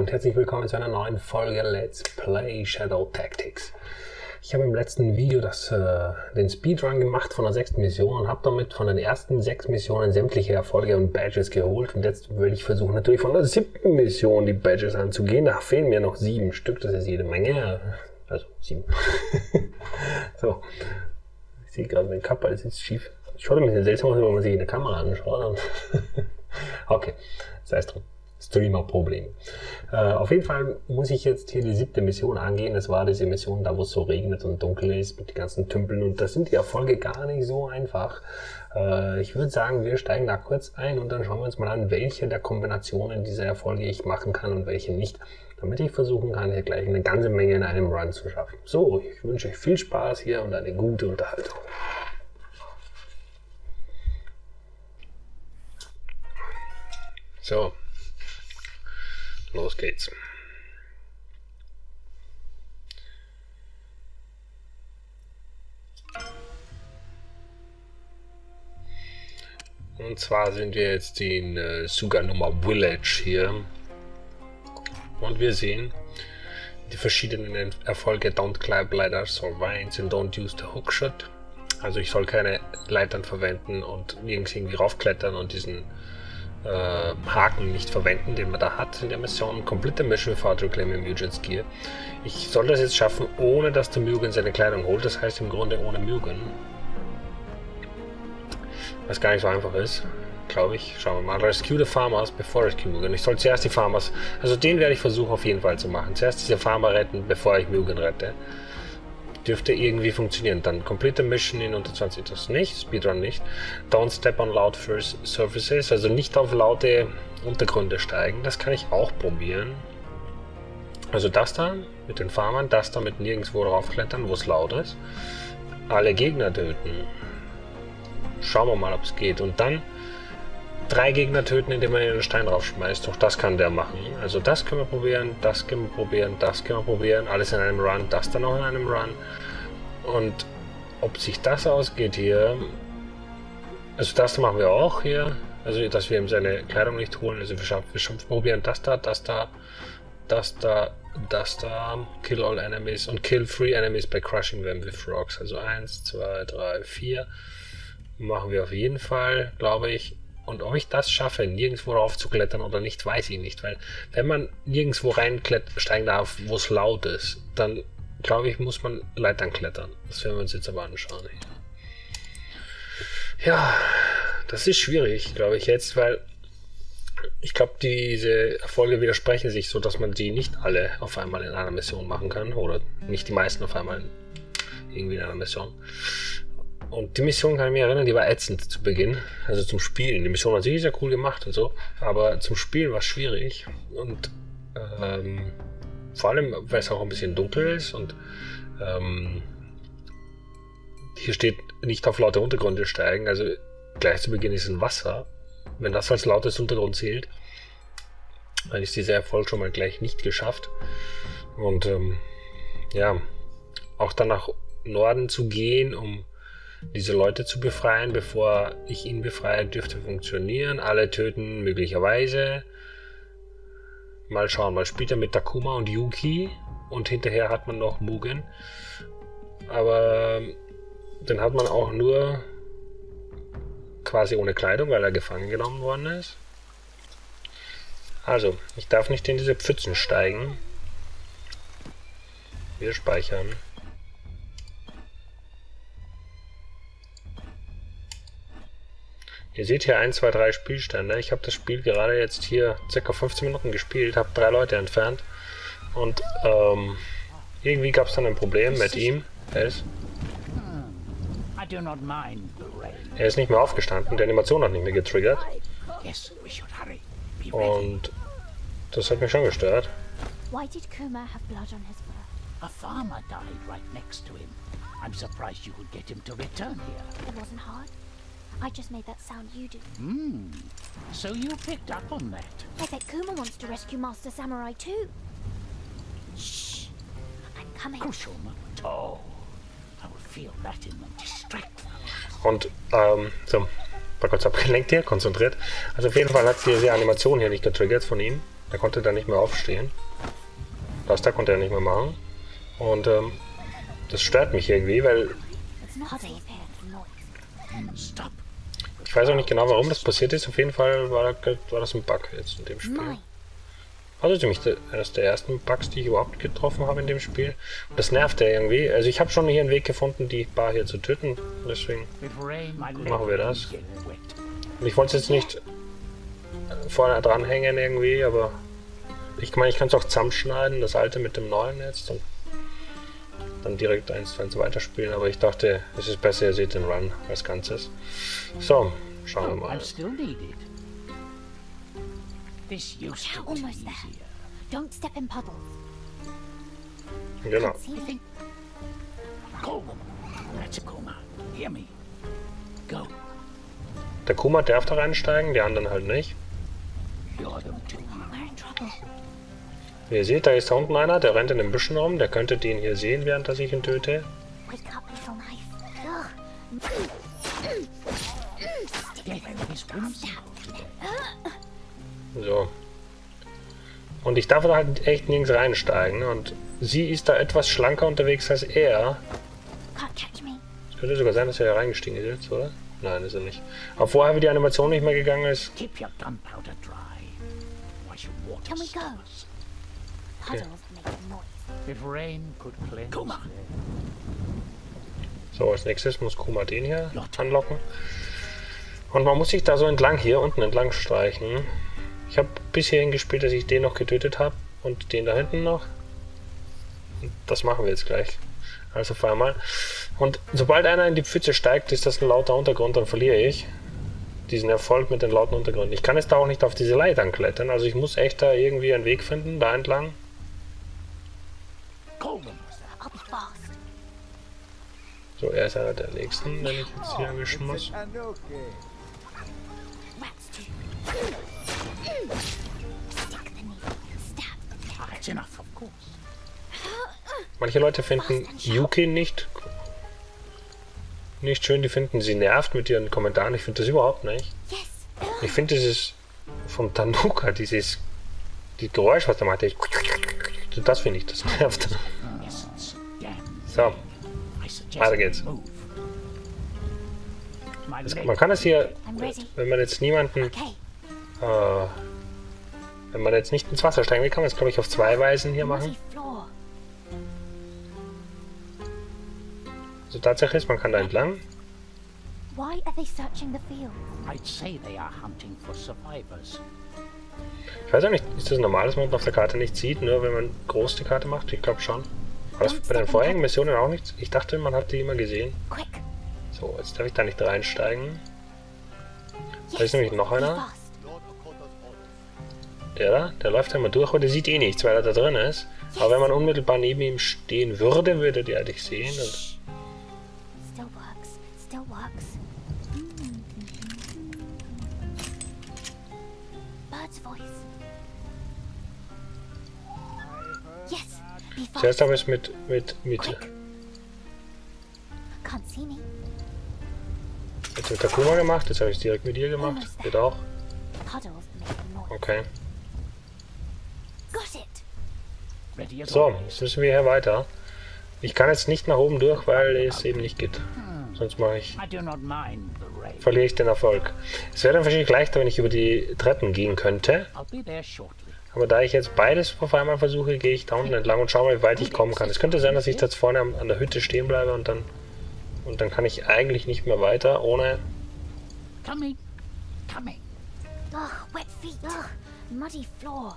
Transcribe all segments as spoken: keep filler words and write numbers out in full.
und herzlich willkommen zu einer neuen Folge Let's Play Shadow Tactics. Ich habe im letzten Video das, äh, den Speedrun gemacht von der sechsten Mission und habe damit von den ersten sechs Missionen sämtliche Erfolge und Badges geholt. Und jetzt will ich versuchen, natürlich von der siebten Mission die Badges anzugehen. Da fehlen mir noch sieben Stück, das ist jede Menge. Also sieben. So, ich sehe gerade, mein Kappa ist jetzt schief. Schaut ein bisschen seltsam aus, wenn man sich in der Kamera anschaut. Okay, sei es drum. Streamer-Problem. Äh, auf jeden Fall muss ich jetzt hier die siebte Mission angehen. Das war diese Mission, da wo es so regnet und dunkel ist mit den ganzen Tümpeln. Und das sind die Erfolge gar nicht so einfach. Äh, ich würde sagen, wir steigen da kurz ein und dann schauen wir uns mal an, welche der Kombinationen dieser Erfolge ich machen kann und welche nicht. Damit ich versuchen kann, hier gleich eine ganze Menge in einem Run zu schaffen. So, ich wünsche euch viel Spaß hier und eine gute Unterhaltung. So. Los geht's. Und zwar sind wir jetzt in äh, Suganuma Village hier. Und wir sehen die verschiedenen Erfolge. Don't climb ladders or vines and don't use the hookshot. Also ich soll keine Leitern verwenden und nirgends irgendwie raufklettern und diesen Äh, Haken nicht verwenden, den man da hat in der Mission. Complete mission without reclaiming Mugen's Gear. Ich soll das jetzt schaffen, ohne dass der Mugen seine Kleidung holt. Das heißt im Grunde ohne Mugen. Was gar nicht so einfach ist, glaube ich. Schauen wir mal. Rescue the Farmers before rescue Mugen. Ich soll zuerst die Farmers, also den werde ich versuchen auf jeden Fall zu machen. Zuerst diese Farmer retten, bevor ich Mugen rette. Dürfte irgendwie funktionieren. Dann Complete Mission in unter zwanzig, das nicht, Speedrun nicht. Don't step on loud first surfaces, also nicht auf laute Untergründe steigen. Das kann ich auch probieren. Also das da mit den Farmern, das da mit nirgendwo draufklettern, wo es laut ist. Alle Gegner töten. Schauen wir mal, ob es geht. Und dann drei Gegner töten, indem man einen Stein draufschmeißt. Doch das kann der machen. Also das können wir probieren, das können wir probieren, das können wir probieren. Alles in einem Run, das dann auch in einem Run. Und ob sich das ausgeht hier... Also das machen wir auch hier. Also dass wir ihm seine Kleidung nicht holen. Also wir, schaffen, wir schaffen, probieren das da, das da, das da, das da. Kill all enemies und kill three enemies by crushing them with rocks. Also eins, zwei, drei, vier. Machen wir auf jeden Fall, glaube ich. Und ob ich das schaffe, nirgendwo rauf zu klettern oder nicht, weiß ich nicht. Weil wenn man nirgendwo reinsteigen darf, wo es laut ist, dann glaube ich, muss man Leitern klettern. Das werden wir uns jetzt aber anschauen. Ja, das ist schwierig, glaube ich jetzt, weil ich glaube, diese Erfolge widersprechen sich so, dass man die nicht alle auf einmal in einer Mission machen kann. Oder nicht die meisten auf einmal irgendwie in einer Mission. Und die Mission, kann ich mich erinnern, die war ätzend zu Beginn, also zum Spielen. Die Mission an sich ist ja cool gemacht und so, aber zum Spielen war es schwierig. Und ähm, vor allem, weil es auch ein bisschen dunkel ist und ähm, hier steht nicht auf laute Untergründe steigen, also gleich zu Beginn ist ein Wasser. Wenn das als lautes Untergrund zählt, dann ist dieser Erfolg schon mal gleich nicht geschafft. Und ähm, ja, auch dann nach Norden zu gehen, um diese Leute zu befreien, bevor ich ihn befreie, dürfte funktionieren. Alle töten möglicherweise. Mal schauen, man spielt ja mit Takuma und Yuki und hinterher hat man noch Mugen. Aber den hat man auch nur quasi ohne Kleidung, weil er gefangen genommen worden ist. Also, ich darf nicht in diese Pfützen steigen. Wir speichern. Ihr seht hier eins, zwei, drei Spielstände. Ich habe das Spiel gerade jetzt hier ca. fünfzehn Minuten gespielt, habe drei Leute entfernt und ähm, irgendwie gab es dann ein Problem mit ihm. Er ist, er ist nicht mehr aufgestanden, die Animation hat nicht mehr getriggert und das hat mich schon gestört. Why did Kuma have blood on his fur? A farmer died right next to him. I'm surprised you could get him to return here. It wasn't hard. I just made that sound you do. Hmm. So you picked up on that. I bet Kuma wants to rescue Master Samurai too. Shh. I'm coming. Kushuma. Oh. I will feel that in them. Distract them. Und, ähm, so. War kurz abgelenkt hier, konzentriert. Also auf jeden Fall hat diese Animation hier nicht getriggert von ihm. Der konnte dann nicht mehr aufstehen. Das da konnte er nicht mehr machen. Und ähm, das stört mich irgendwie, weil ich weiß auch nicht genau, warum das passiert ist. Auf jeden Fall war, war das ein Bug jetzt in dem Spiel. Also ziemlich eines der ersten Bugs, die ich überhaupt getroffen habe in dem Spiel. Und das nervt ja irgendwie. Also ich habe schon hier einen Weg gefunden, die Bar hier zu töten. Deswegen machen wir das. Und ich wollte es jetzt nicht vorne dranhängen irgendwie, aber ich meine, ich kann es auch zusammenschneiden, das alte mit dem neuen jetzt und dann direkt eins zu eins weiterspielen. Aber ich dachte, es ist besser, ihr seht den Run als Ganzes. So, schauen wir mal. This used to be easier. Don't step in puddles. Genau. Go. That's a Kuma. Hear me. Go. Der Kuma darf da reinsteigen, die anderen halt nicht. You're them too. We're in trouble. Wie ihr seht, da ist da unten einer, der rennt in den Büschen rum. Der könnte den hier sehen, während er sich ihn töte. Wake up, little knife. Death is whimsical today. So. Und ich darf da halt echt nirgends reinsteigen. Und sie ist da etwas schlanker unterwegs als er. Can't catch me. Es könnte sogar sein, dass er da reingestiegen ist jetzt, oder? Nein, ist er nicht. Aber vorher, wie die Animation nicht mehr gegangen ist. Keep your gunpowder dry. Why should water Can we go? stop us? Puddles make noise. If rain could cleanse. Kuma. So, als nächstes muss Kuma den hier anlocken. Und man muss sich da so entlang hier unten entlang streichen. Ich habe bis hierhin gespielt, dass ich den noch getötet habe und den da hinten noch. Und das machen wir jetzt gleich. Also fahr mal. Und sobald einer in die Pfütze steigt, ist das ein lauter Untergrund, dann verliere ich diesen Erfolg mit den lauten Untergründen. Ich kann jetzt da auch nicht auf diese Leitern klettern, also ich muss echt da irgendwie einen Weg finden, da entlang. I'll be fast. So, er ist einer der nächsten, den ich jetzt hier erwischen muss. Rats too. Stick the needle. Stab. That's enough, of course. Manche Leute finden Yuki nicht nicht schön, die finden, sie nervt mit ihren Kommentaren. Ich finde das überhaupt nicht. Yes. Ich finde dieses vom Tanuka, dieses die Geräusch, was der macht, ich, das finde ich, das nervt. Essence. Damn. So, I suggest weiter geht's. move. My Das, leg. man kann es hier, I'm ready. wenn man jetzt niemanden, Okay. äh, wenn man jetzt nicht ins Wasser steigen will, kann man es, glaube ich, auf zwei Weisen hier machen. Muddy floor. Also tatsächlich ist, man kann da entlang. Why are they searching the field? I'd say they are hunting for survivors. Ich weiß auch nicht, ist das normal, dass man auf der Karte nicht sieht, nur wenn man groß die Karte macht? Ich glaube schon. War das bei den vorherigen Missionen auch nicht? Ich dachte, man hat die immer gesehen. Quick. So, jetzt darf ich da nicht reinsteigen. Da ist Yes. nämlich noch Be einer. fast. Der da, der läuft ja immer durch, aber der sieht eh nichts, weil er da drin ist. Aber wenn man unmittelbar neben ihm stehen würde, würde der dich sehen. Und Still works. Still works. Bird's voice. Yes. Be fast. zuerst habe ich es mit, mit, mit, Quick. Can't see me. mit dem Takuma gemacht, jetzt habe ich es direkt mit ihr gemacht. Geht auch. Puddles make noise. Okay. Got it. Ready as So, always. jetzt müssen wir hier weiter. Ich kann jetzt nicht nach oben durch, weil es eben nicht geht. Sonst mache ich, I do not mind the rain. verliere ich den Erfolg. Es wäre dann wahrscheinlich leichter, wenn ich über die Treppen gehen könnte. I'll be there shortly. Aber da ich jetzt beides auf einmal versuche, gehe ich da unten entlang und schaue mal, wie weit ich kommen kann. Es könnte sein, dass ich jetzt vorne an der Hütte stehen bleibe und dann und dann kann ich eigentlich nicht mehr weiter, ohne... Coming. Coming. Ugh, wet feet. Ugh, muddy floor.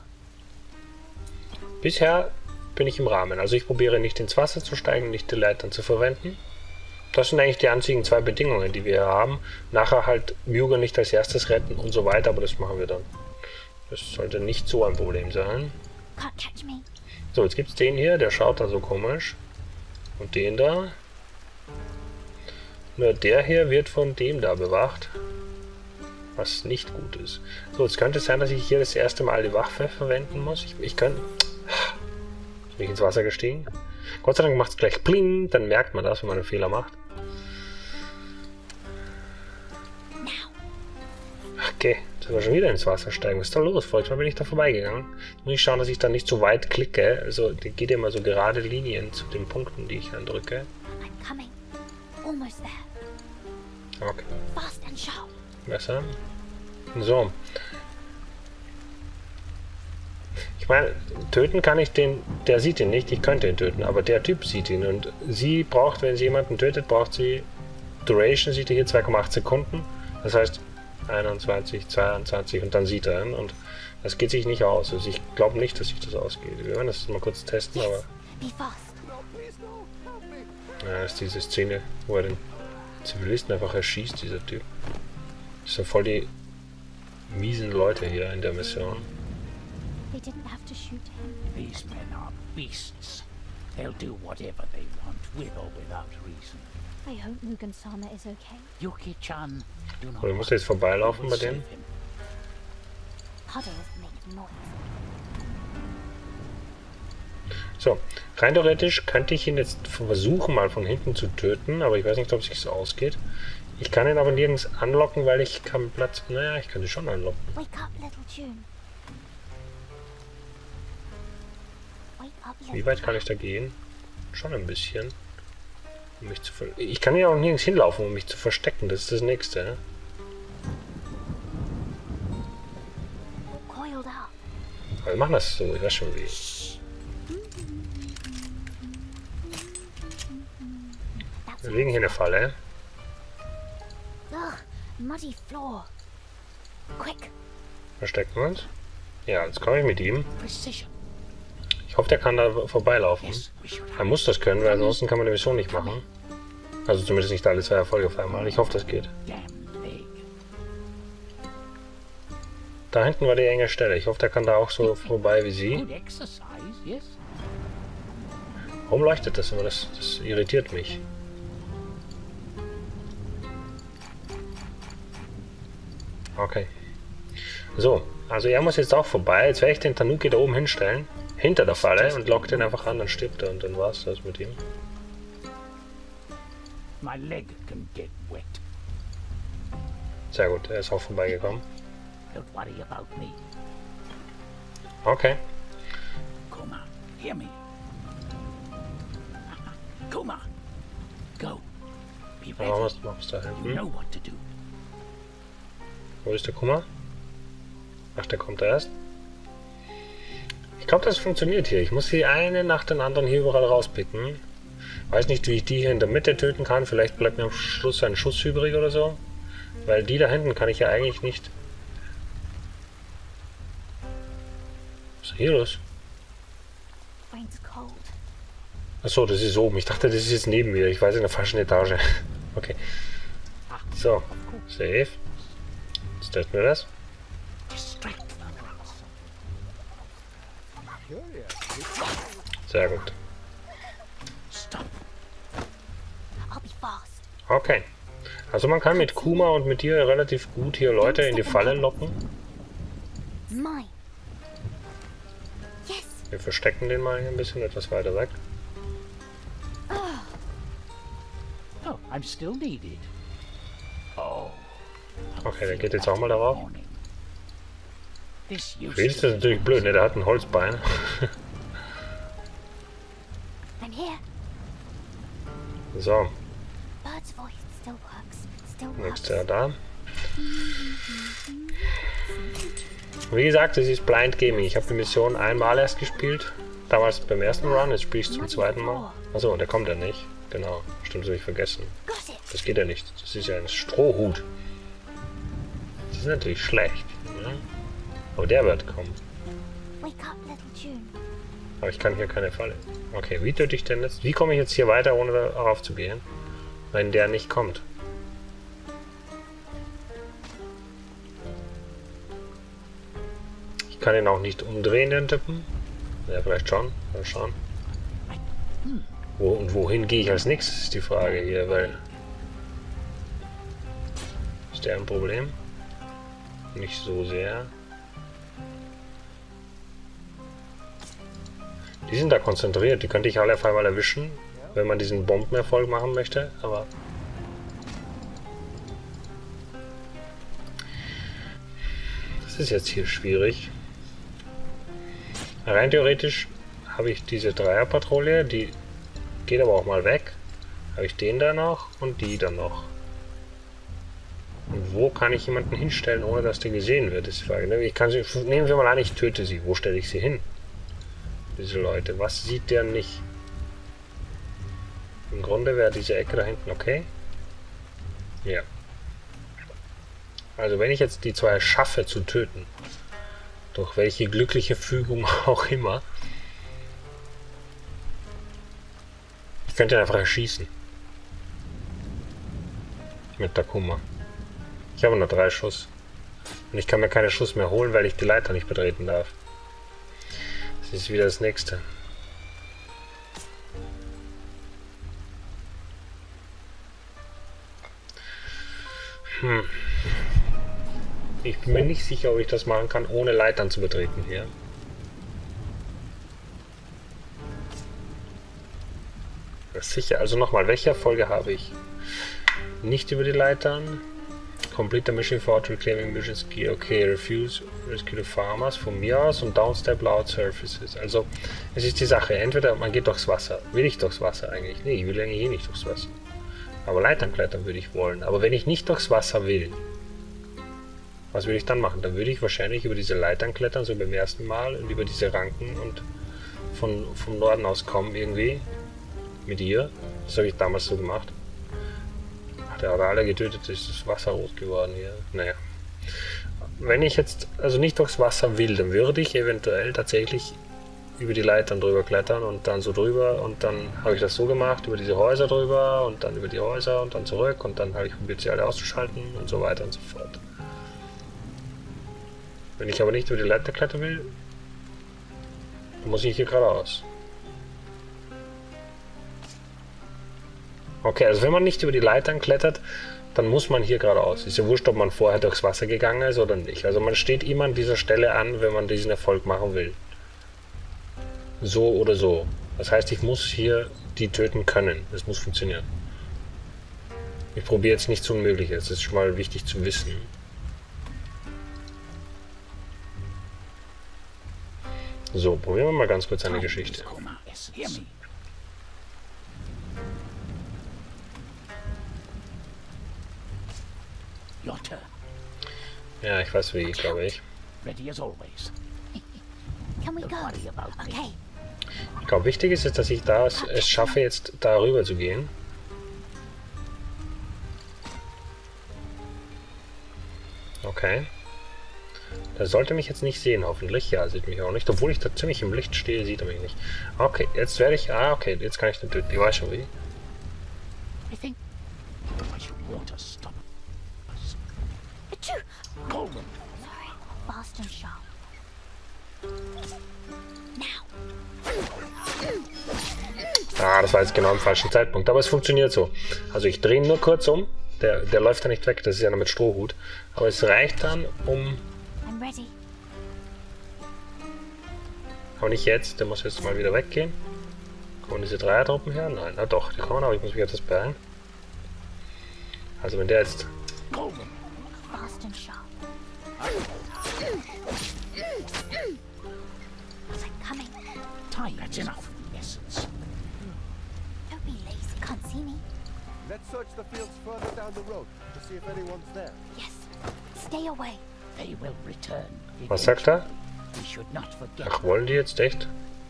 Bisher bin ich im Rahmen. Also ich probiere nicht ins Wasser zu steigen, nicht die Leitern zu verwenden. Das sind eigentlich die einzigen zwei Bedingungen, die wir hier haben. Nachher halt Mugen nicht als erstes retten und so weiter, aber das machen wir dann. Das sollte nicht so ein Problem sein. Can't catch me. So, jetzt gibt es den hier, der schaut da so komisch. Und den da. Nur der hier wird von dem da bewacht. Was nicht gut ist. So, jetzt könnte es sein, dass ich hier das erste Mal die Waffe verwenden muss. Ich, ich könnte... Bin ich ins Wasser gestiegen? Gott sei Dank macht es gleich Pling, dann merkt man das, wenn man einen Fehler macht. Okay, Jetzt soll er schon wieder ins Wasser steigen. Was ist da los? Vorhin bin ich da vorbeigegangen. Jetzt muss ich schauen, dass ich da nicht zu weit klicke. Also, die geht immer so gerade Linien zu den Punkten, die ich andrücke. I'm coming. Almost there. Okay. Fast and sharp. Besser. So. Ich meine, töten kann ich den, der sieht ihn nicht, ich könnte ihn töten, aber der Typ sieht ihn und sie braucht, wenn sie jemanden tötet, braucht sie Duration, sieht ihr hier zwei Komma acht Sekunden, das heißt einundzwanzig, zweiundzwanzig und dann sieht er ihn und das geht sich nicht aus, also ich glaube nicht, dass sich das ausgeht. Wir werden das mal kurz testen, aber ja, das ist diese Szene, wo er den Zivilisten einfach erschießt, dieser Typ. Das sind voll die miesen Leute hier in der Mission. They didn't have to shoot him. These men are beasts. They'll do whatever they want, with or without reason. I hope Mugen-sama is okay. Yuki-chan, do not. So, du musst jetzt vorbeilaufen bei denen. Puddles make noise. So, rein theoretisch könnte ich ihn jetzt versuchen, mal von hinten zu töten, aber ich weiß nicht, ob es sich so ausgeht. Ich kann ihn aber nirgends anlocken, weil ich keinen Platz... Naja, ich könnte schon anlocken. Wake up, little June. Wake up, little Wie weit kann ich da gehen? Schon ein bisschen. Um mich zu ver ich kann ja auch nirgends hinlaufen, um mich zu verstecken. Das ist das Nächste. Coiled up. Aber wir machen das so. Ich weiß schon wie. Wir legen hier eine Falle. Ugh, muddy floor. Quick. Verstecken wir uns. Ja, jetzt komme ich mit ihm. Precision. Ich hoffe, der kann da vorbeilaufen. Yes, we should Er have. muss das können, weil ansonsten kann man die Mission nicht machen. Also zumindest nicht alle zwei Erfolge auf einmal. Ich hoffe, das geht. Damn leg. Da hinten war die enge Stelle. Ich hoffe, der kann da auch so vorbei wie sie. Good exercise, yes. Warum leuchtet das immer? Das, das irritiert mich. Okay. So, also er muss jetzt auch vorbei. Jetzt werde ich den Tanuki da oben hinstellen. Hinter der Falle und lock den einfach an, dann stirbt er und dann war's das mit ihm. My leg can get wet. Sehr gut, er ist auch vorbeigekommen. Don't worry about me. Okay. Kuma, hear me. Kuma, go. Be Dann machen wir ready. es mach's da You hinten. know what to do. Wo ist der Kuma? Ach, der kommt erst. Ich glaube, das funktioniert hier. Ich muss die eine nach den anderen hier überall rauspicken. Weiß nicht, wie ich die hier in der Mitte töten kann. Vielleicht bleibt mir am Schluss ein Schuss übrig oder so. Weil die da hinten kann ich ja eigentlich nicht... Was ist hier los? Rain's cold. Achso, das ist oben. Ich dachte, das ist jetzt neben mir. Ich weiß, in der falschen Etage. Okay. So. Safe. Jetzt testen wir das. Distract them. Sehr gut. Stop. I'll be fast. Okay. Also man kann mit Kuma und mit dir relativ gut hier Leute in die Falle locken. Mine. Yes. Wir verstecken den mal hier ein bisschen etwas weiter weg. Oh, I'm still needed. Oh. Okay, der geht jetzt auch mal darauf. Morning. This used Für ihn ist to das natürlich blöd, ne? Der hat ein Holzbein. I'm here. So, Bird's voice still works. Still works. nächster da. Wie gesagt, es ist Blind Gaming. Ich habe die Mission einmal erst gespielt. Damals beim ersten Run, jetzt spiele ich es zum zweiten Mal. Achso, der kommt ja nicht. Genau, stimmt, das habe ich vergessen. Got it. Das geht ja nicht. Das ist ja ein Strohhut. Das ist natürlich schlecht. Ne? Aber der wird kommen. Wake up, little June. Aber ich kann hier keine Falle. Okay, wie töte ich denn jetzt? Wie komme ich jetzt hier weiter, ohne darauf zu gehen? Wenn der nicht kommt. Ich kann ihn auch nicht umdrehen, den Typen. Ja, vielleicht schon. Mal schauen. Wo und wohin gehe ich als nächstes, ist die Frage hier, weil... Ist der ein Problem? Nicht so sehr. Die sind da konzentriert, die könnte ich alle auf einmal erwischen, wenn man diesen Bombenerfolg machen möchte, aber... Das ist jetzt hier schwierig. Rein theoretisch habe ich diese Dreierpatrouille, die geht aber auch mal weg. Habe ich den da noch und die dann noch. Und wo kann ich jemanden hinstellen, ohne dass der gesehen wird, ist die Frage. Ich kann sie, nehmen wir mal an, ich töte sie. Wo stelle ich sie hin? Diese Leute. Was sieht der nicht? Im Grunde wäre diese Ecke da hinten okay. Ja. Also wenn ich jetzt die zwei schaffe zu töten, durch welche glückliche Fügung auch immer, ich könnte ihn einfach erschießen. Mit Takuma. Ich habe nur drei Schuss. Und ich kann mir keine Schuss mehr holen, weil ich die Leiter nicht betreten darf. Das ist wieder das nächste. Hm. Ich bin mir nicht sicher, ob ich das machen kann, ohne Leitern zu betreten hier. Das ist sicher. Also nochmal, welche Erfolge habe ich? Nicht über die Leitern. Complete the mission for reclaiming missions gear. Okay, refuse, rescue the farmers von mir aus und downstep loud surfaces. Also, es ist die Sache. Entweder man geht durchs Wasser. Will ich durchs Wasser eigentlich? Nee, ich will eigentlich eh nicht durchs Wasser. Aber Leitern klettern würde ich wollen. Aber wenn ich nicht durchs Wasser will, was würde ich dann machen? Dann würde ich wahrscheinlich über diese Leitern klettern, so beim ersten Mal, und über diese Ranken und von, vom Norden aus kommen irgendwie. Mit ihr. Das habe ich damals so gemacht. Ach, der hat alle getötet, ist das Wasser rot geworden hier. Naja. Wenn ich jetzt also nicht durchs Wasser will, dann würde ich eventuell tatsächlich über die Leitern drüber klettern und dann so drüber, und dann habe ich das so gemacht, über diese Häuser drüber und dann über die Häuser und dann zurück, und dann habe ich probiert, sie alle auszuschalten und so weiter und so fort. Wenn ich aber nicht über die Leiter klettern will, dann muss ich hier geradeaus. Okay, also wenn man nicht über die Leitern klettert, dann muss man hier geradeaus. Ist ja wurscht, ob man vorher durchs Wasser gegangen ist oder nicht. Also man steht immer an dieser Stelle an, wenn man diesen Erfolg machen will. So oder so. Das heißt, ich muss hier die töten können. Das muss funktionieren. Ich probiere jetzt nichts Unmögliches. Das ist schon mal wichtig zu wissen. So, probieren wir mal ganz kurz eine Geschichte. Ja, ich weiß wie, glaube ich. Ich glaube, wichtig ist es, dass ich da es, es schaffe, jetzt darüber zu gehen. Okay. Der sollte mich jetzt nicht sehen, hoffentlich. Ja, sieht mich auch nicht. Obwohl ich da ziemlich im Licht stehe, sieht er mich nicht. Okay, jetzt werde ich... Ah, okay, jetzt kann ich den töten. Ich weiß schon wie. Ah, das war jetzt genau im falschen Zeitpunkt. Aber es funktioniert so. Also ich drehe ihn nur kurz um. Der, der läuft da nicht weg. Das ist ja noch mit Strohhut. Aber es reicht dann, um... Aber nicht jetzt. Der muss jetzt mal wieder weggehen. Kommen diese Dreier-Truppen her? Nein, na doch. Die kommen, aber ich muss mich etwas beeilen. Also wenn der jetzt... Let's search the fields further down the road to see if anyone's there. Yes. Stay away. They will return. Was sagt er? We should not forget. Ach, wollen die jetzt echt?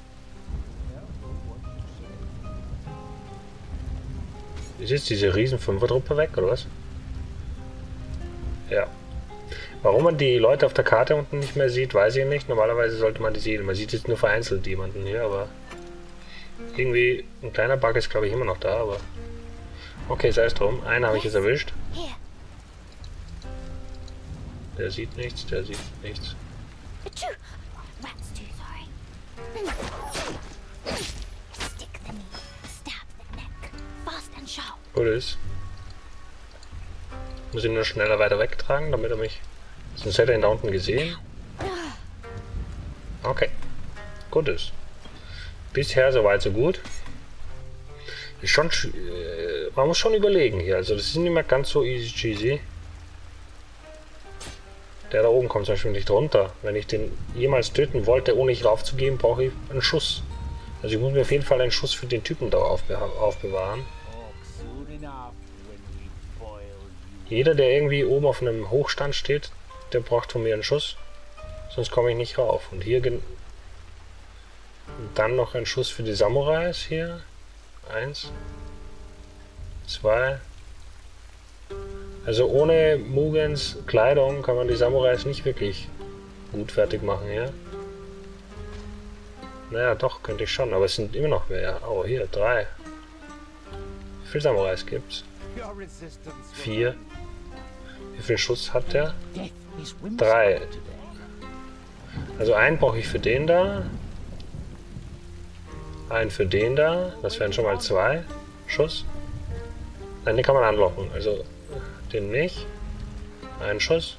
Ist jetzt diese riesen Fünfer-Truppe weg, oder was? Ja. Warum man die Leute auf der Karte unten nicht mehr sieht, weiß ich nicht. Normalerweise sollte man die sehen. Man sieht jetzt nur vereinzelt jemanden hier, aber... Irgendwie, ein kleiner Bug ist, glaube ich, immer noch da, aber... Okay, sei es drum. Einen habe ich jetzt erwischt. Der sieht nichts, der sieht nichts. Gut ist. Muss ihn nur schneller weiter wegtragen, damit er mich... Sonst hätte er ihn da unten gesehen. Okay. Gut ist. Bisher soweit so gut. Ist schon... Äh, man muss schon überlegen hier. Also das ist nicht mehr ganz so easy cheesy. Der da oben kommt zum Beispiel nicht runter. Wenn ich den jemals töten wollte, ohne ich raufzugeben, brauche ich einen Schuss. Also ich muss mir auf jeden Fall einen Schuss für den Typen da aufbe aufbewahren. Jeder, der irgendwie oben auf einem Hochstand steht, der braucht von mir einen Schuss. Sonst komme ich nicht rauf. Und hier und dann noch ein Schuss für die Samurais hier. Eins. Zwei. Also ohne Mugens Kleidung kann man die Samurais nicht wirklich gut fertig machen hier. Naja, doch, könnte ich schon, aber es sind immer noch mehr. Oh, hier, drei. Wie viele Samurais gibt's? Vier. Wie viel Schuss hat der? Drei. Also einen brauche ich für den da. Einen für den da. Das wären schon mal zwei Schuss. Nein, den kann man anlocken. Also den nicht. Einen Schuss.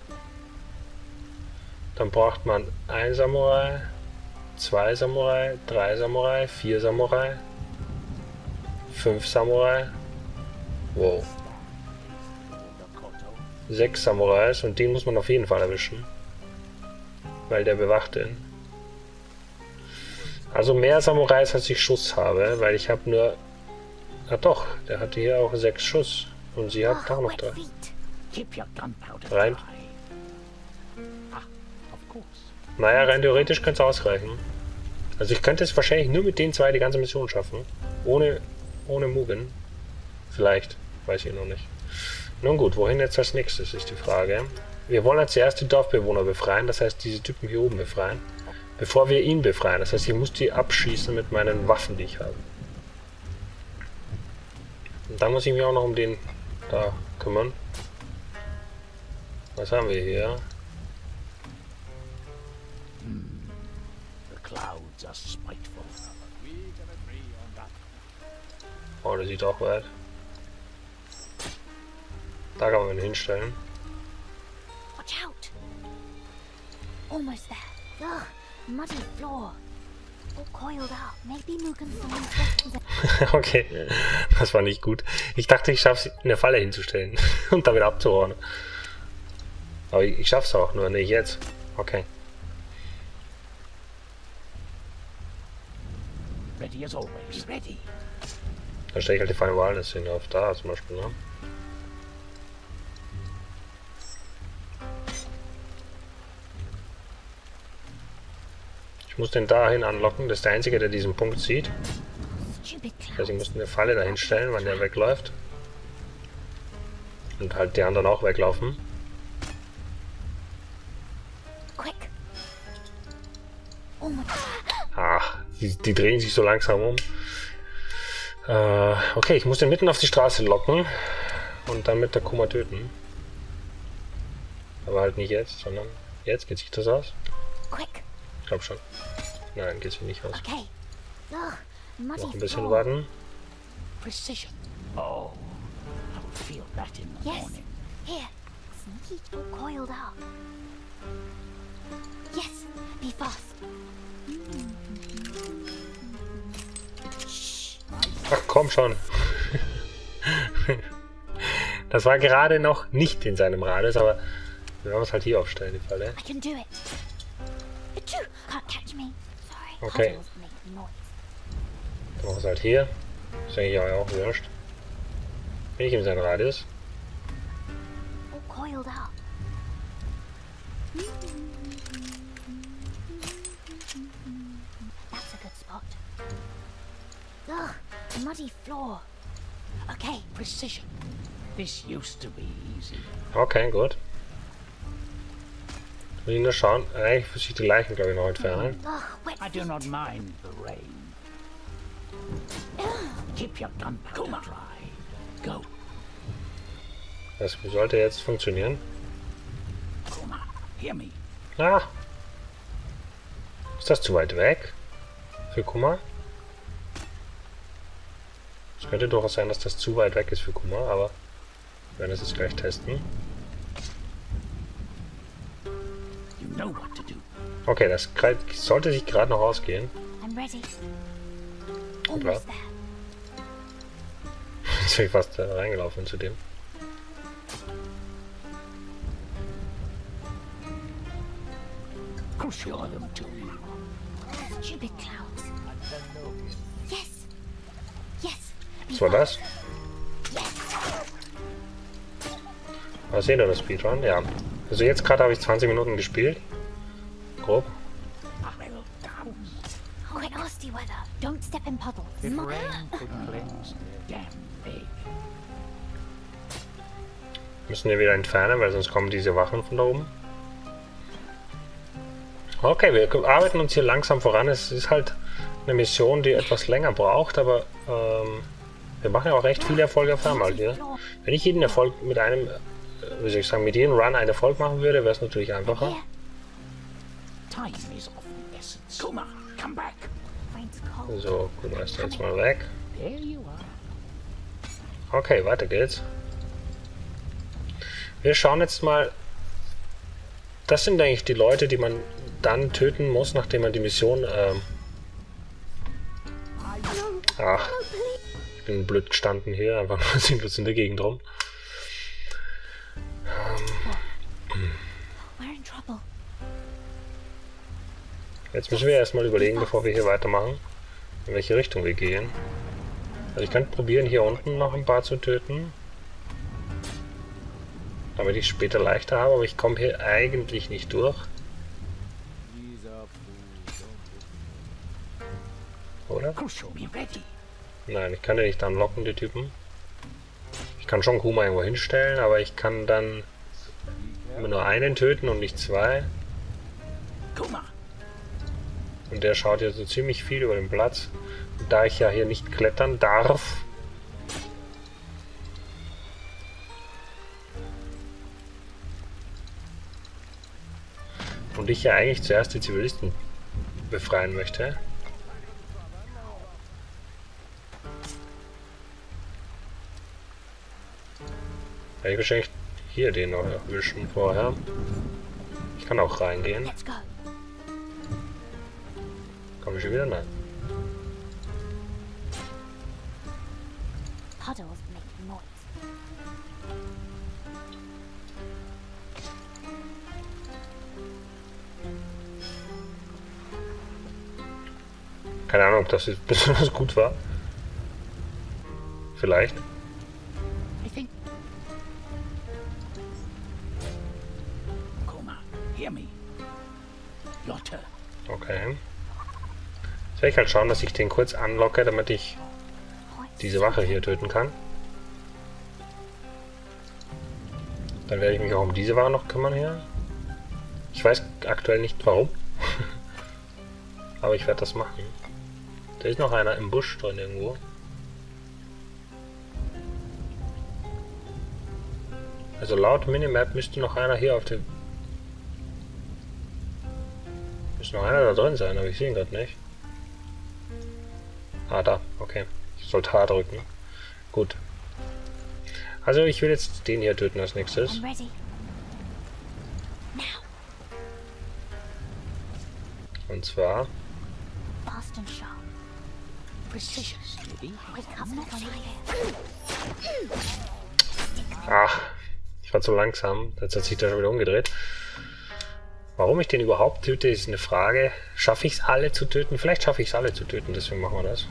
Dann braucht man ein Samurai, zwei Samurai, drei Samurai, vier Samurai, fünf Samurai. Wow. Sechs Samurais und den muss man auf jeden Fall erwischen. Weil der bewacht den. Also mehr Samurais, als ich Schuss habe, weil ich habe nur... Ah doch, der hatte hier auch sechs Schuss. Und sie hat auch noch drei. Rein. Naja, rein theoretisch könnte es ausreichen. Also ich könnte es wahrscheinlich nur mit den zwei die ganze Mission schaffen. Ohne, ohne Mugen. Vielleicht. Weiß ich noch nicht. Nun gut, wohin jetzt als nächstes, ist die Frage. Wir wollen als zuerst die Dorfbewohner befreien, das heißt diese Typen hier oben befreien. Bevor wir ihn befreien, das heißt ich muss die abschießen mit meinen Waffen, die ich habe. Und dann muss ich mich auch noch um den da kümmern. Was haben wir hier? Oh, der sieht auch weit. Da kann man ihn hinstellen. Watch out! Almost there. Ugh, muddy floor. All coiled up. Maybe Mugen's someone's. Okay, das war nicht gut. Ich dachte, ich schaffe es, eine Falle hinzustellen und damit abzuhauen. Aber ich, ich schaff's auch, nur nicht jetzt. Okay. Ready as always. Ready. Dann stelle ich halt die Final Wildness hin auf da zum Beispiel, ne? Ich muss den dahin anlocken, das ist der Einzige, der diesen Punkt sieht. Also ich muss eine Falle dahin stellen, wenn der wegläuft. Und halt die anderen auch weglaufen. Ach, die, die drehen sich so langsam um. Äh, okay, ich muss den mitten auf die Straße locken und dann mit der Kuma töten. Aber halt nicht jetzt, sondern jetzt. Geht sich das aus? Ich glaube schon. Nein, geht sich nicht aus. Okay. Ugh, noch ein bisschen warten. Precision. Oh, I will feel that in the yes. morning. Here, sneaky, all coiled up. Yes, be fast. Ach komm schon. Das war gerade noch nicht in seinem Radius, aber wir werden es halt hier aufstellen, die Falle. I can do it. Can't catch me. Sorry. Okay. Dann machen wir es halt hier. Ist eigentlich auch wurscht. Bin ich in seinem Radius? All coiled up. That's a good spot. Ugh, muddy floor. Okay, Precision. This used to be easy. Okay, gut. Will ich nur schauen. Eigentlich muss ich die Leichen, glaube ich, noch entfernen. I do not mind the rain. Keep your gunpowder dry. Go. Das sollte jetzt funktionieren. Kuma, hear me. Ah. Ist das zu weit weg? Für Kuma? Es könnte durchaus sein, dass das zu weit weg ist für Kuma, aber wir werden das jetzt gleich testen. You know what to do. Okay, das sollte sich gerade noch ausgehen. I'm ready. Klar. Jetzt bin ich fast äh, reingelaufen zu dem. Show them to you. Stupid clouds. Yes. Yes. Was war das? Was sehen wir das Speedrun? Ja. Also jetzt gerade habe ich zwanzig Minuten gespielt. Grob. Quite nasty weather. Don't step in puddles. If rain could cleanse their damn egg. Müssen wir wieder entfernen, weil sonst kommen diese Wachen von da oben. Okay, wir arbeiten uns hier langsam voran. Es ist halt eine Mission, die etwas länger braucht, aber ähm, wir machen ja auch recht viele Erfolge auf einmal hier. Wenn ich jeden Erfolg mit einem, wie soll ich sagen, mit jedem Run einen Erfolg machen würde, wäre es natürlich einfacher. Time is of the essence. Kuma, come back. So, gut, ist jetzt mal weg. There you are. Okay, weiter geht's. Wir schauen jetzt mal. Das sind eigentlich die Leute, die man dann töten muss, nachdem man die Mission. Ähm Ach, ich bin blöd gestanden hier, einfach nur sinnlos in der Gegend rum. Ähm Jetzt müssen wir erstmal überlegen, bevor wir hier weitermachen, in welche Richtung wir gehen. Also ich könnte probieren, hier unten noch ein paar zu töten, damit ich es später leichter habe, aber ich komme hier eigentlich nicht durch. Oder? Nein, ich kann den nicht unlocken, die Typen. Ich kann schon Kuma irgendwo hinstellen, aber ich kann dann immer nur einen töten und nicht zwei. Und der schaut ja so ziemlich viel über den Platz. Und da ich ja hier nicht klettern darf, und ich ja eigentlich zuerst die Zivilisten befreien möchte. Werde ich wahrscheinlich hier den noch erwischen vorher. Ich kann auch reingehen. Komme ich schon wieder? Nein. Keine Ahnung, ob das jetzt besonders gut war. Vielleicht. Okay. Jetzt werde ich halt schauen, dass ich den kurz anlocke, damit ich diese Wache hier töten kann. Dann werde ich mich auch um diese Wache noch kümmern hier. Ich weiß aktuell nicht warum. Aber ich werde das machen. Da ist noch einer im Busch drin irgendwo. Also laut Minimap müsste noch einer hier auf dem... Müsste noch einer da drin sein, aber ich sehe ihn gerade nicht. Ah, da. Okay. Ich sollte H drücken. Gut. Also ich will jetzt den hier töten als nächstes. Und zwar... Ach, ich war zu langsam. Jetzt hat sich der schon wieder umgedreht. Warum ich den überhaupt töte, ist eine Frage. Schaffe ich es alle zu töten? Vielleicht schaffe ich es alle zu töten, deswegen machen wir das.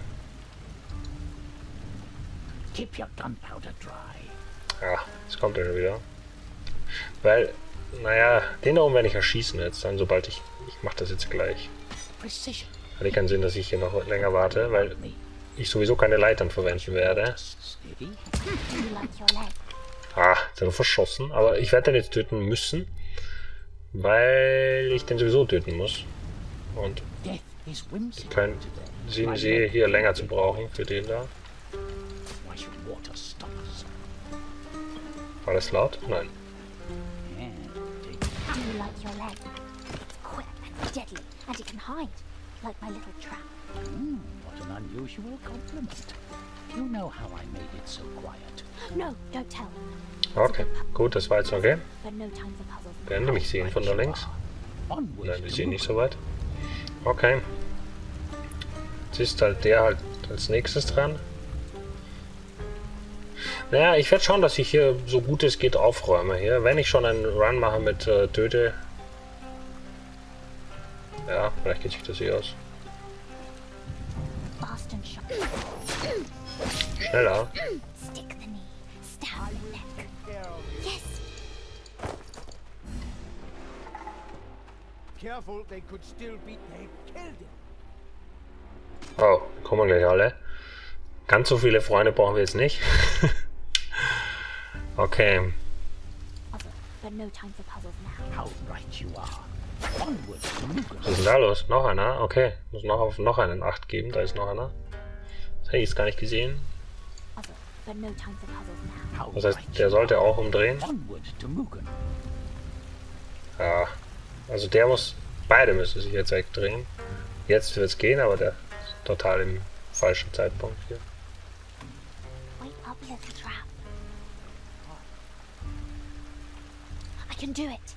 Ja, jetzt kommt er schon wieder. Weil, naja, den da oben werde ich erschießen jetzt, dann sobald ich... Ich mache das jetzt gleich. Hat keinen Sinn, dass ich hier noch länger warte, weil ich sowieso keine Leitern verwenden werde. Ah, jetzt hat er verschossen, aber ich werde den jetzt töten müssen. Weil ich den sowieso töten muss. Und ich kann sehen Sie hier länger zu brauchen für den da. War das laut? Nein. Okay, gut, das war jetzt okay. Werden die mich sehen von da links? Nein, die sehen nicht so weit. Okay. Jetzt ist halt der halt als nächstes dran. Naja, ich werde schauen, dass ich hier so gut es geht aufräume hier. Wenn ich schon einen Run mache mit äh, Töte Ja, vielleicht geht sich das hier aus. Fast and sharp. Schneller. Stick the knee. Stab the neck. Yes. Careful, they could still be. They killed him. Oh, kommen gleich alle. Ganz so viele Freunde brauchen wir jetzt nicht. Okay. Puzzle, but no time for puzzles now. How right you are. Onward to Mugen. Was ist denn da los? Noch einer? Okay. Muss noch auf noch einen acht geben. Da ist noch einer. Das hätte ich jetzt gar nicht gesehen. Puzzle, but no time for puzzles now. How Das heißt, right der you sollte are. auch umdrehen. Onward to Mugen. Ja. Also der muss... Beide müssen sich jetzt wegdrehen. Jetzt wird es gehen, aber der ist total im falschen Zeitpunkt hier. Wait up, little trap. I can do it.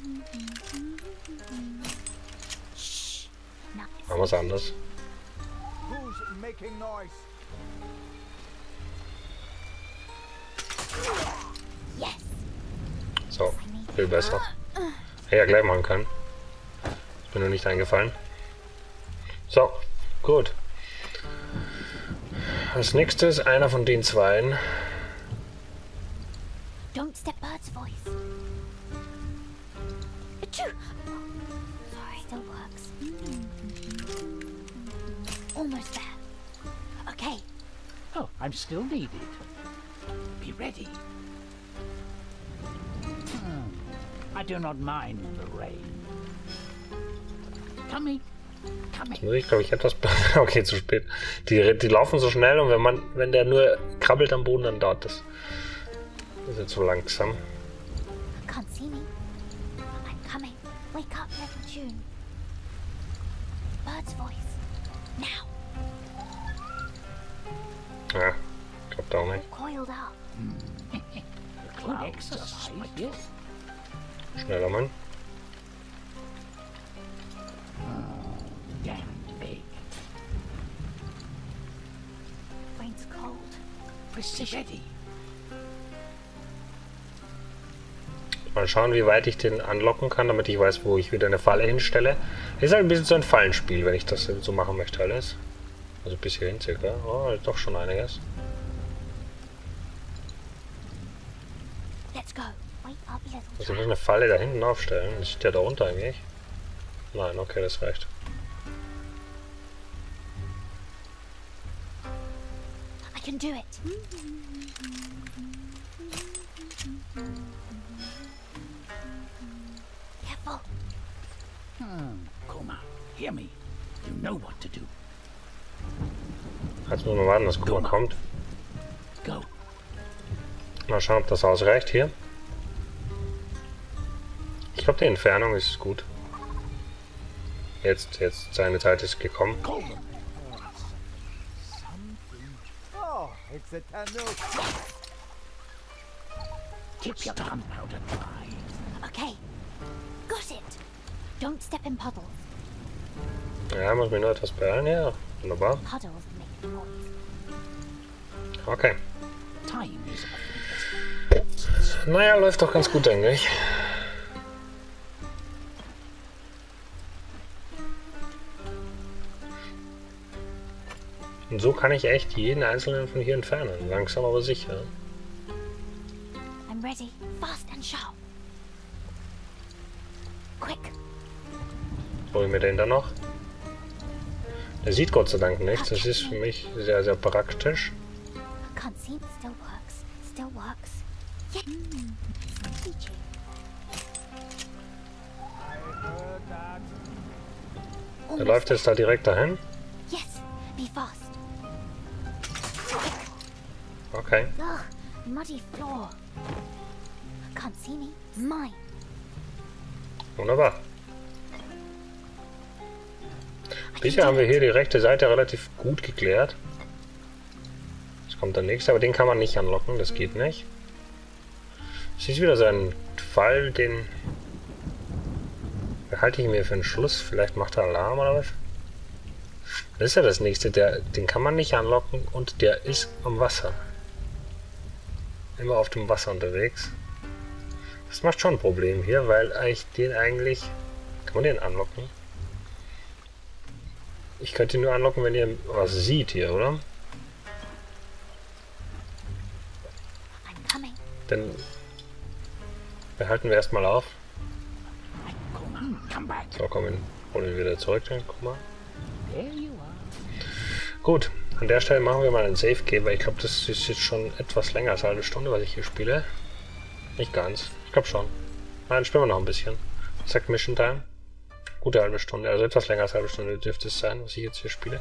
Shh. Nice. Machen wir es anders. Who's making noise? Yes. So, viel besser. Hätte ja gleich machen können. Ist mir nur nicht eingefallen. So, gut. Als nächstes einer von den zweien. Don't step Bird's voice. Achoo! Sorry, still works. Almost there. Okay. Oh, I'm still needed. Be ready. Hmm. I do not mind the rain. Coming. Coming. Muss ich, glaube ich, etwas... Okay, zu spät. Die, die laufen so schnell und wenn man, wenn der nur krabbelt am Boden, dann dauert das. Das ist jetzt so langsam. Can't see me. I'm coming. Wake up, little June. Bird's voice. Now. Ja, klappt auch nicht. Coiled up. Good exercise, yes. Schneller, Mann. Damned big. Rain's cold. Precision. Ready. Mal schauen, wie weit ich den anlocken kann, damit ich weiß, wo ich wieder eine Falle hinstelle. Ist halt ein bisschen so ein Fallenspiel, wenn ich das so machen möchte alles. Also bis hierhin circa. Oh, doch schon einiges. Let's go. Wake up, little Also ich muss eine Falle da hinten aufstellen. Das steht ja da unter eigentlich. Nein, okay, das reicht. I can do it. Careful. Hmm. Koma, hear me. You know what to do. Jetzt müssen wir warten, dass Kuma kommt. Go. Mal schauen, ob das ausreicht hier. Ich glaube, die Entfernung ist gut. Jetzt, jetzt, seine Zeit ist gekommen. Call them. Oh, it's a Tanu. Keep your gunpowder dry. Okay. Got it. Don't step in puddles. Ja, muss mir nur etwas beeilen. Ja, wunderbar. Puddles make noise. Okay. Time is of the essence. Naja, läuft doch ganz gut, denke ich. Und so kann ich echt jeden einzelnen von hier entfernen. Langsam, aber sicher. I'm ready. Fast and sharp. Quick. Hol ich mir den dann noch? Der sieht Gott sei Dank nichts. Das ist für mich sehr, sehr praktisch. Can't see. Still works. Still works. Yeah. Mm. Teaching. I heard that. Der Almost läuft jetzt da direkt dahin. Yes. Be fast. Okay. Ugh. Muddy floor. Can't see me. Mine. Wunderbar. Bisher haben wir hier die rechte Seite relativ gut geklärt. Jetzt kommt der nächste, aber den kann man nicht anlocken, das geht nicht. Es ist wieder so ein Fall, den behalte ich mir für den Schluss. Vielleicht macht er Alarm oder was? Das ist ja das nächste, der, den kann man nicht anlocken und der ist am Wasser. Immer auf dem Wasser unterwegs. Das macht schon ein Problem hier, weil ich den eigentlich... Kann man den anlocken? ich könnte ihn nur anlocken, wenn ihr was seht hier, oder? Dann behalten wir erstmal auf. So, komm, holen wir wieder zurück, dann guck mal. Gut, an der Stelle machen wir mal einen Save Game, weil ich glaube, das ist jetzt schon etwas länger als eine halbe Stunde, was ich hier spiele. Nicht ganz, ich glaube schon. Nein, spielen wir noch ein bisschen. Was sagt Mission Time? Gute halbe Stunde, also etwas länger als eine halbe Stunde dürfte es sein, was ich jetzt hier spiele.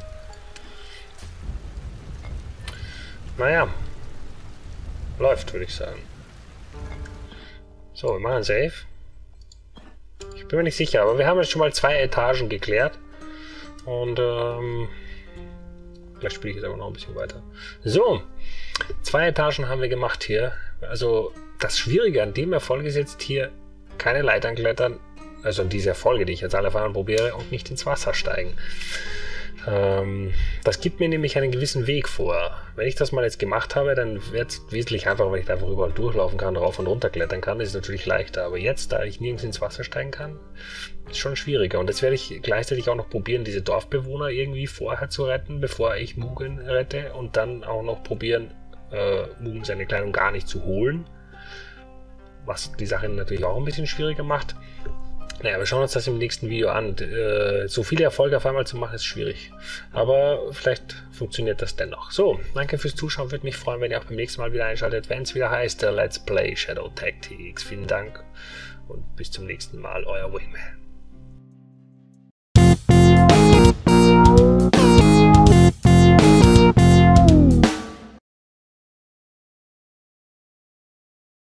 Naja, läuft, würde ich sagen. So, wir machen Save. Ich bin mir nicht sicher, aber wir haben jetzt schon mal zwei Etagen geklärt. Und ähm, vielleicht spiele ich jetzt aber noch ein bisschen weiter. So, zwei Etagen haben wir gemacht hier. Also das Schwierige an dem Erfolg ist jetzt hier keine Leitern klettern, also an diese Erfolge, die ich jetzt alle fahren probiere, und nicht ins Wasser steigen. Ähm, das gibt mir nämlich einen gewissen Weg vor. Wenn ich das mal jetzt gemacht habe, dann wird es wesentlich einfacher, wenn ich da einfach überall durchlaufen kann, rauf und runter klettern kann. Das ist natürlich leichter. Aber jetzt, da ich nirgends ins Wasser steigen kann, ist schon schwieriger. Und jetzt werde ich gleichzeitig auch noch probieren, diese Dorfbewohner irgendwie vorher zu retten, bevor ich Mugen rette. Und dann auch noch probieren, äh, Mugen seine Kleidung gar nicht zu holen. Was die Sache natürlich auch ein bisschen schwieriger macht. Naja, wir schauen uns das im nächsten Video an. Äh, so viele Erfolge auf einmal zu machen, ist schwierig. Aber vielleicht funktioniert das dennoch. So, danke fürs Zuschauen. Würde mich freuen, wenn ihr auch beim nächsten Mal wieder einschaltet, wenn es wieder heißt, Let's Play Shadow Tactics. Vielen Dank und bis zum nächsten Mal, euer Wingman.